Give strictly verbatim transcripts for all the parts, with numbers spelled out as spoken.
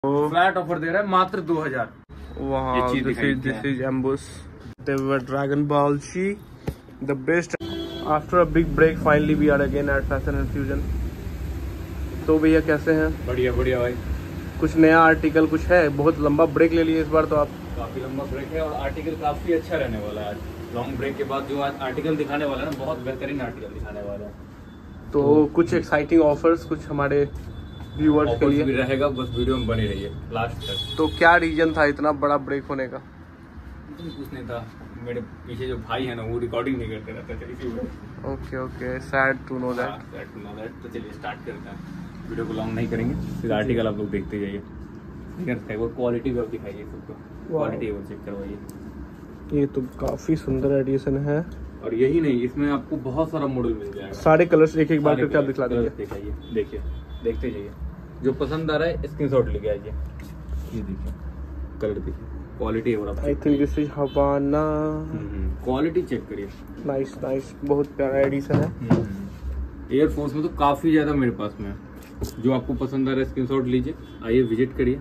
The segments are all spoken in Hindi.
फ्लैट ऑफर दे रहा है मात्र दो हजार। Wow, this is this is Ambush. They were Dragon Ball Z, the best. After a big break, finally we are again at Fashion and Fusion. तो भैया कैसे हैं? बढ़िया बढ़िया भाई। कुछ नया आर्टिकल कुछ है? बहुत लंबा ब्रेक ले लिए इस बार तो आप। काफी लंबा ब्रेक है और आर्टिकल काफी अच्छा रहने वाला है आज। लॉन्ग ब्रेक के बाद जो आज आर्टिकल दिखाने वाला है ना, बहुत बेहतरीन आर्टिकल दिखाने वाला है। तो, तो कुछ एक्साइटिंग ऑफर्स कुछ हमारे व्यूअर्स के लिए भी रहेगा, बस वीडियो में बनी रहिए लास्ट तक। तो क्या रीजन था इतना बड़ा ब्रेक होने का? कुछ नहीं था, मेरे पीछे जो भाई है ना वो रिकॉर्डिंग नहीं करते रहते थे इसी वजह। Okay okay, sad to know that. Sad to know that. तो चलिए स्टार्ट करते हैं, वीडियो को लॉन्ग नहीं करेंगे, फिर आर्टिकल आप लोग देखते जाइए। ठीक है, वो क्वालिटी भी आप दिखाइए सबको, क्वालिटी वो चेक करवाइए। ये तो काफी सुंदर एडिशन है। और यही नहीं, इसमें आपको बहुत सारा मॉडल मिल जाएगा। सारे कलर्स एक एक बार करके आप दिखला दीजिए। दिखाइए, देखिए, देखते जाइए। जो पसंद आ रहा है स्क्रीनशॉट लेके आइए। ये देखिए कलर, देखिए क्वालिटी है। I think this is Havana. Quality check करिए, नाइस नाइस, बहुत प्यारा एडिशन है। एयरफोर्स में तो काफी ज्यादा मेरे पास में है। जो आपको पसंद आ रहा है स्क्रीनशॉट लीजिए, आइए विजिट करिए।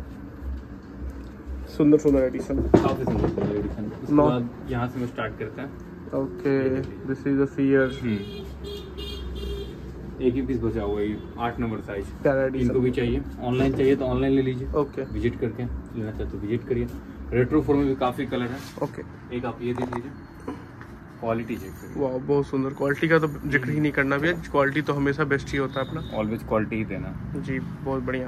सुंदर सुंदर एडिशन, काफी सुंदर सुंदर एडिशन। उसके बाद यहाँ से मैं स्टार्ट करते हैं। Okay, this is the fear. एक ही पीस बचा हुआ है, आठ नंबर साइज। प्यारा एडिशन। इनको भी चाहिए, ऑनलाइन चाहिए तो ऑनलाइन ले लीजिए। ओके, विजिट करके लेना चाहते तो विजिट करिए। रेट्रो फोर में भी काफी कलर है। ओके, एक आप ये देख लीजिए, क्वालिटी चेक करिए। वाह, बहुत सुंदर। क्वालिटी का तो जिक्र ही नहीं करना भैया, क्वालिटी तो हमेशा बेस्ट ही होता है अपना। ऑलवेज क्वालिटी ही देना जी, बहुत बढ़िया।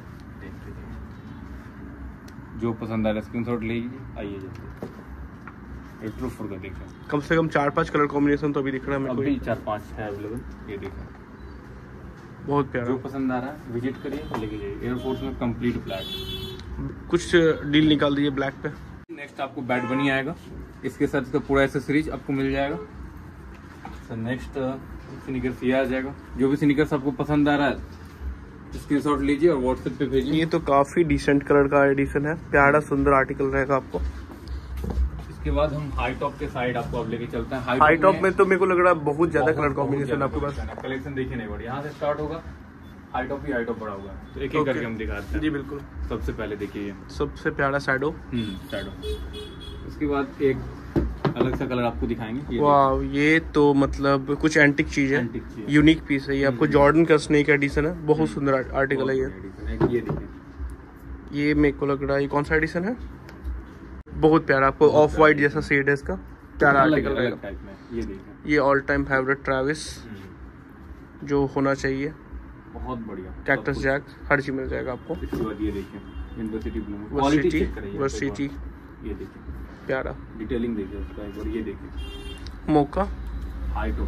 जो पसंद आ रहा है स्क्रीनशॉट लीजिए, आइए जल्दी। रेट्रो फोर का देखिए, कम से कम चार पांच कलर कॉम्बिनेशन तो अभी दिख रहा है मेरे को। अभी चार पांच है अवेलेबल। ये देखिए, बहुत प्यारा। जो पसंद आ रहा है विजिट करिए, लेके जाइए। एयरफोर्स में कंप्लीट ब्लैक। कुछ डील निकाल दीजिए ब्लैक पे। नेक्स्ट आपको बैट बनी आएगा, इसके साथ इसका पूरा एसेसरीज आपको मिल जाएगा। सर नेक्स्ट स्नीकर्स ये आ जाएगा। जो भी स्नीकर्स आपको पसंद आ रहा है स्क्रीनशॉट लीजिए और व्हाट्सएप पे भेजिए। ये तो काफी डिसेंट कलर का एडिशन है, प्यारा सुंदर आर्टिकल रहेगा आपको। इसके बाद हम हाई टॉप के साइड आपको अब लेके चलते हैं। हाई टॉप में तो मेरे को लग रहा है बहुत ज्यादा कलर कॉम्बिनेशन आपके पास। कलेक्शन देखिए नहीं बढ़िया। यहाँ से स्टार्ट होगा, हाई टॉप ही हाई टॉप बड़ा होगा। तो एक एक करके हम दिखाते हैं। जी बिल्कुल। सबसे पहले देखिए सबसे प्यारा शैडो। शैडो। उसके बाद एक अलग सा कलर आपको दिखाएंगे। वाह, ये तो मतलब कुछ एंटिक चीज है, यूनिक पीस है ये। आपको जॉर्डन का स्नेक एडिशन है, बहुत सुंदर आर्टिकल है ये। ये देखिए, ये मेरे को लग रहा है ये कौन सा एडिशन है, बहुत प्यारा। आपको ऑफ वाइट जैसा शेड है इसका, प्यारा आर्टिकल रहेगा। ये देखिए, ये ऑल टाइम फेवरेट ट्रैविस जो होना चाहिए, बहुत बढ़िया। कैक्टस जैक, हर चीज मिल जाएगा आपको। इसके बाद ये देखिए यूनिवर्सिटी ब्लू, क्वालिटी चेक करिए। यूनिवर्सिटी, ये देखिए प्यारा डिटेलिंग देखिए उसका एक बार। ये देखिए मोका, हाई टॉप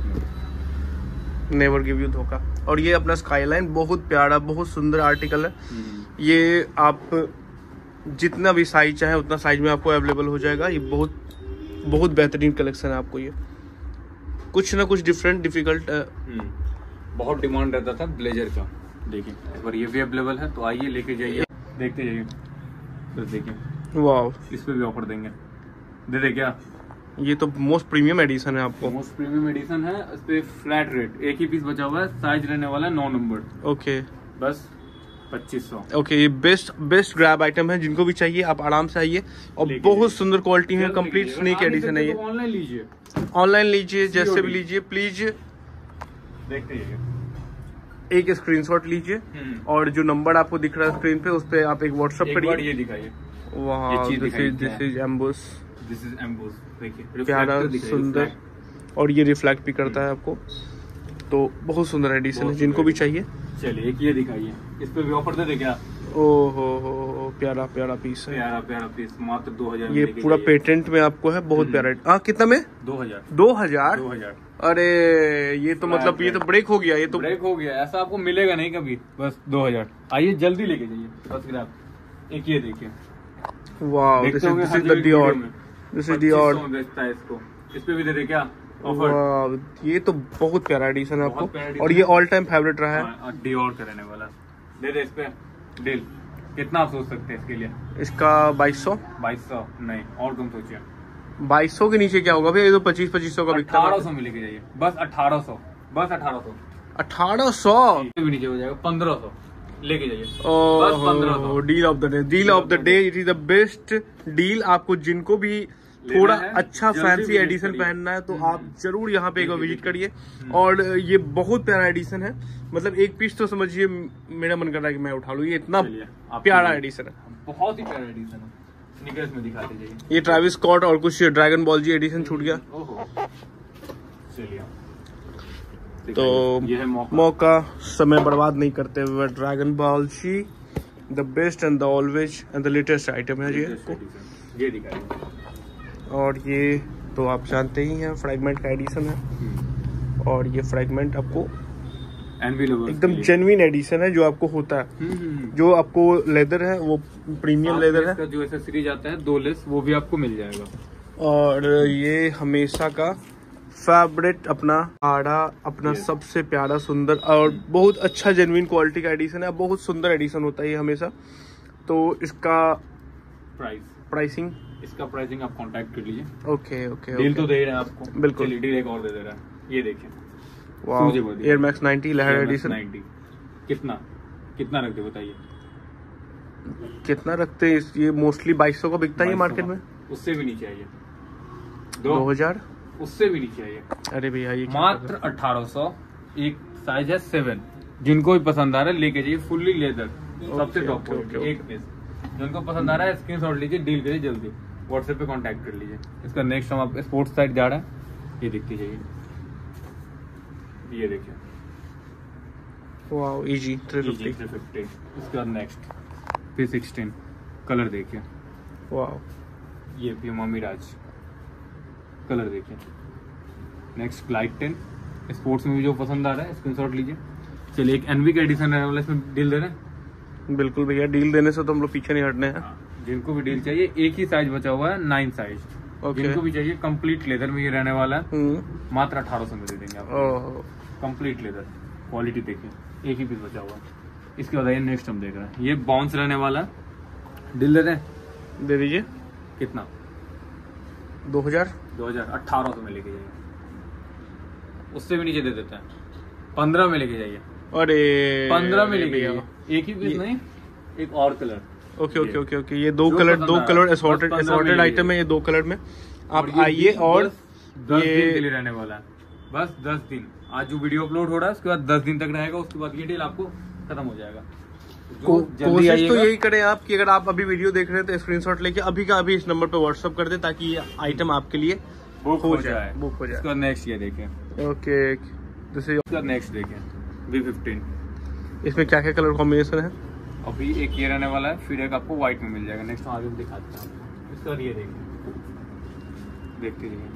में नेवर गिव यू धोखा। और ये अपना स्काईलाइन, बहुत प्यारा बहुत सुंदर आर्टिकल है ये। आप जितना भी साइज चाहे उतना साइज में आपको अवेलेबल हो जाएगा। ये बहुत बहुत बेहतरीन कलेक्शन है आपको। ये कुछ ना कुछ डिफरेंट डिफिकल्ट। बहुत डिमांड रहता था ब्लेजर का, देखिए इस बार ये भी अवेलेबल है। तो आइए लेके जाइए, देखते जाइए। तो देखिए, वाह, इस पे भी ऑफर देंगे। दे दे क्या? ये तो मोस्ट प्रीमियम एडिशन है आपको। मोस्ट प्रीमियम एडिशन है। इस पे फ्लैट रेट, एक ही पीस बचा हुआ है, साइज रहने वाला है नौ नंबर। ओके, बस पच्चीस सौ। ओके, ये बेस्ट बेस्ट ग्रैब आइटम है, जिनको भी चाहिए आप आराम से आइए। और बहुत सुंदर क्वालिटी में कंप्लीट स्नीक एडिशन है ये। ऑनलाइन लीजिए, ऑनलाइन लीजिए, जैसे भी लीजिए, प्लीज देखते जाइए। एक स्क्रीनशॉट लीजिए और जो नंबर आपको दिख रहा है स्क्रीन पे, उस पे आप एक व्हाट्सएप करिए। ये दिखाइए, वाह, this is this is ambush. This is ambush, देखिए प्यारा सुंदर, और ये रिफ्लेक्ट भी करता है आपको। तो बहुत सुंदर एडिशन है, जिनको भी चाहिए। चलिए एक ये दिखाइए, इस पे भी ऑफर दे दे क्या? ओहो हो, प्यारा प्यारा पीस है, प्यारा प्यारा पीस, मात्र दो हजार। ये पूरा पेटेंट में आपको है, बहुत प्यारा। हाँ, कितना में? दो हजार। दो हजार दो हजार अरे ये तो मतलब ये तो ब्रेक हो गया। ये तो ब्रेक हो गया, ऐसा आपको मिलेगा नहीं कभी। बस दो हजार, आइए जल्दी लेके जाइए। बस ग्राफ एक ये देखिए, वाह, this is this is the Dior, this is Dior. बेचता है इसको, इस पे भी दे दे क्या ऑफर? वाह, ये तो बहुत प्यारा एडिशन है आपको, और ये ऑल टाइम फेवरेट रहा है। डियोर का रहने वाला, दे दे इस पे डील। कितना आप सोच सकते हैं इसके लिए? इसका बाईस सौ। बाईस सौ नहीं, और तुम सोचिए। बाईस सौ के नीचे क्या होगा भैया? ये तो पच्चीस पच्चीस सौ का बिकता है। अठारह सौ में लेके जाइए, बस अठारह सौ, बस अठारह सौ। अठारह सौ भी नीचे हो जाएगा, पंद्रह सौ। लेके जाइए बस पंद्रह सौ। Deal of the day, deal of the day, it is the best deal. आपको जिनको भी थोड़ा अच्छा फैंसी एडिशन पहनना है तो आप जरूर यहाँ पे एक बार विजिट करिए। और ये बहुत प्यारा एडिशन है, मतलब एक पीस तो समझिए मेरा मन कर रहा है कि मैं उठा लूँ, ये इतना प्यारा एडिशन है, बहुत ही प्यारा एडिशन है। स्नीकर्स में दिखाते जाइए। ये ट्रैविस स्कॉट और कुछ ड्रैगन बॉल जी एडिशन छूट गया। चलिए तो ये है मौका, मौका समय बर्बाद नहीं करते हुए ड्रैगन बॉल जी the best and the always and the latest item है ये ये दिखाइए। और ये तो आप जानते ही हैं फ्रैगमेंट का एडिशन है, और ये फ्रैगमेंट आपको एकदम जेन्युइन एडिशन है जो आपको होता है, जो आपको लेदर है वो प्रीमियम लेदर है। जो एक्सेसरीज आता है दो लेस वो भी आपको मिल जाएगा। और ये हमेशा का फैब्रिक अपना आड़ा अपना सबसे प्यारा सुंदर और बहुत अच्छा जेन्युइन क्वालिटी का एडिशन है, बहुत सुंदर एडिशन होता है ये हमेशा। तो इसका प्राइस प्राइसिंग इसका प्राइसिंग आप कांटेक्ट कर लीजिए। ओके ओके डील तो दे रहे हैं आपको, बिल्कुल डील एक और दे दे रहा है। ये देखिए वाओ, एयर मैक्स नाइंटी लहर एडिशन। नाइंटी कितना कितना रखते बताइए? कितना रखते हैं? ये मोस्टली बाईस सौ का बिकता है मार्केट में, उससे भी नीचे आइए। दो हजार उससे भी नीचे आइए। अरे भैया ये मात्र अठारह सौ। एक साइज है सेवन, जिनको भी पसंद आ रहा है लेके जाइए। फुल्ली लेदर सबसे टॉप क्वालिटी एक पीस। जिनको पसंद आ रहा है स्क्रीन शॉट लीजिए, डील करिए जल्दी, व्हाट्सएप पे कांटेक्ट कर लीजिए। इसका नेक्स्ट हम आप स्पोर्ट्स साइड जा रहा है, ये दिखती जाइए। ये देखिए वाओ इजी थ्री फिफ्टी। इसके बाद नेक्स्ट पी सिक्सटीन कलर देखिए। वाओ ये प्यूमा मिराज कलर देखिए। नेक्स्ट ग्लाइड टेन स्पोर्ट्स में भी जो पसंद आ रहा है स्क्रीनशॉट लीजिए। चलिए एक एनवी का एडिशन रहने वाला, इसमें डील दे रहे हैं। बिल्कुल भैया, डील देने से तो हम लोग पीछे नहीं हटने हैं। जिनको भी डील चाहिए, एक ही साइज बचा हुआ है नाइन साइज। okay. जिनको भी चाहिए कंप्लीट लेदर में ये रहने वाला है, मात्र अठारह सौ में दे देंगे आपको। कंप्लीट लेदर क्वालिटी देखिए, एक ही पीस बचा हुआ है। इसके बाद नेक्स्ट हम देख रहे हैं, ये बाउंस रहने वाला है। डील दे रहे हैं, दे दीजिए। कितना? दो हजार दो हजार अठारह सौ में लेके जाइए। उससे भी नीचे दे देते हैं, पंद्रह में लेके जाइए। अरे पंद्रह में लेके जाइए, एक ही पीस नहीं, एक और colour. Okay okay okay okay ये दो कलर दो कलर असॉर्टेड असॉर्टेड आइटम है, ये दो कलर में आप आइए। और दस दिन के लिए रहने वाला है, बस दस दिन। आज जो वीडियो अपलोड हो रहा है उसके बाद दस दिन तक रहेगा, उसके बाद ये डील आपको खत्म हो जाएगा। को, कोशिश तो यही करें आप कि अगर आप अभी वीडियो देख रहे हैं तो स्क्रीनशॉट लेके अभी का अभी इस नंबर पे व्हाट्सअप कर दे, ताकि ये आइटम आपके लिए बुक हो जाए बुक हो जाए। इसका नेक्स्ट ये देखें। ओके इसका नेक्स्ट देखें वी फिफ्टीन। इसमें क्या क्या कलर कॉम्बिनेशन है? अभी एक ये रहने वाला है, फिर एक आपको व्हाइट में मिल जाएगा। नेक्स्ट आगे दिखाते हैं। इसका ये देखिए, देखते रहिए।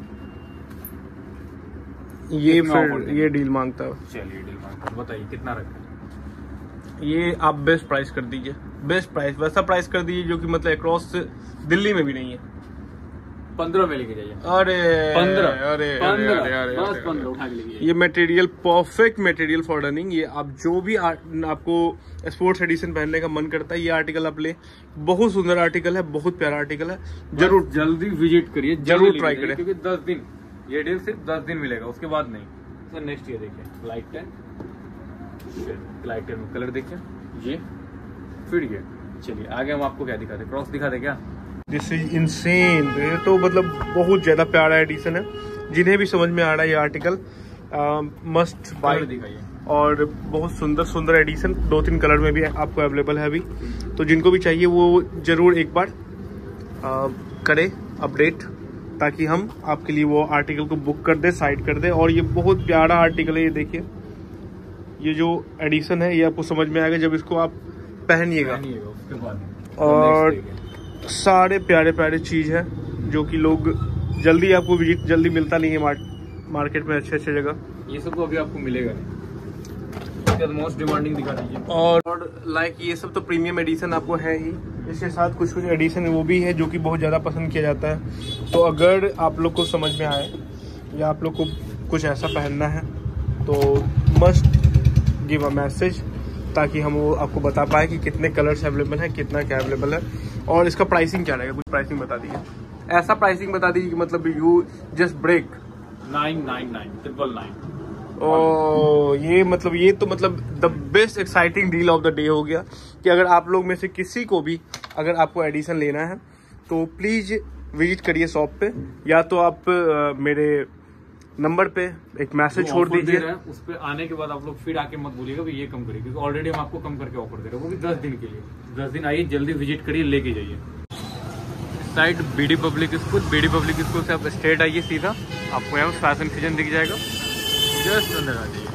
ये फिर ये डील मांगता है। चलिए डील मांगता है, बताइए कितना रखें? ये आप बेस्ट प्राइस कर दीजिए, बेस्ट प्राइस, वैसा प्राइस कर दीजिए जो कि मतलब अक्रॉस दिल्ली में भी नहीं है। पंद्रह में लेके जाइए। अरे पंद्रह अरे पंद्रह अरे अरे बस पंद्रह उठा के लेके। ये material perfect material for running. ये आप जो भी आ, आपको स्पोर्ट्स एडिशन पहनने का मन करता है, ये आर्टिकल आप ले। बहुत सुंदर आर्टिकल है, बहुत प्यारा आर्टिकल है। जरूर जल्दी विजिट करिए, जरूर ट्राई करें, क्योंकि दस दिन ये डील सिर्फ दस दिन मिलेगा, उसके बाद नहीं। सर नेक्स्ट ये देखिए, लाइट टेन लाइट टेन में कलर देखिए ये, फिर ये। चलिए आगे हम आपको क्या दिखाते, क्रॉस दिखा दे क्या? This is insane. ये तो मतलब बहुत ज्यादा प्यारा एडिशन है। जिन्हें भी समझ में आ रहा है ये आर्टिकल मस्ट बाय दिखाइए। और बहुत सुंदर सुंदर एडिशन दो तीन कलर में भी आपको अवेलेबल है अभी। तो जिनको भी चाहिए वो जरूर एक बार आ, करे अपडेट, ताकि हम आपके लिए वो आर्टिकल को बुक कर दे, साइड कर दे। और ये बहुत प्यारा आर्टिकल है, ये देखिए। ये जो एडिशन है ये आपको समझ में आएगा जब इसको आप पहनिएगा। और सारे प्यारे प्यारे चीज है जो कि लोग जल्दी आपको विजिट जल्दी मिलता नहीं है मार्केट में अच्छे अच्छे जगह। ये सब तो अभी आपको मिलेगा नहीं। मोस्ट डिमांडिंग दिखा दीजिए। और, और लाइक ये सब तो प्रीमियम एडिशन आपको है ही, इसके साथ कुछ कुछ एडिशन वो भी है जो कि बहुत ज़्यादा पसंद किया जाता है। तो अगर आप लोग को समझ में आए या आप लोग को कुछ ऐसा पहनना है तो मस्ट गिव अ मैसेज, ताकि हम वो आपको बता पाए कि कितने कलर्स अवेलेबल हैं, कितना क्या अवेलेबल है और इसका प्राइसिंग क्या रहेगा। कुछ प्राइसिंग बता दीजिए, ऐसा प्राइसिंग बता दीजिए कि मतलब you just break. Nine nine nine triple nine O ये मतलब ये तो मतलब the best exciting deal of the day हो गया कि अगर आप लोग में से किसी को भी अगर आपको एडिशन लेना है तो प्लीज विजिट करिए शॉप पे, या तो आप आ, मेरे नंबर पे एक मैसेज छोड़ दीजिए। उस पे आने के बाद आप लोग फिर आके मत बोलिएगा भाई ये कम करिए, क्योंकि ऑलरेडी हम आपको कम करके ऑफर दे रहे हैं, वो भी दस दिन के लिए। दस दिन आइए, जल्दी विजिट करिए, लेके जाइए। Side BD public school, BD public school से आप स्ट्रेट आइए सीधा, आपको यहाँ फैशन सीजन दिख जाएगा, जस्ट अंदर आ जाइए।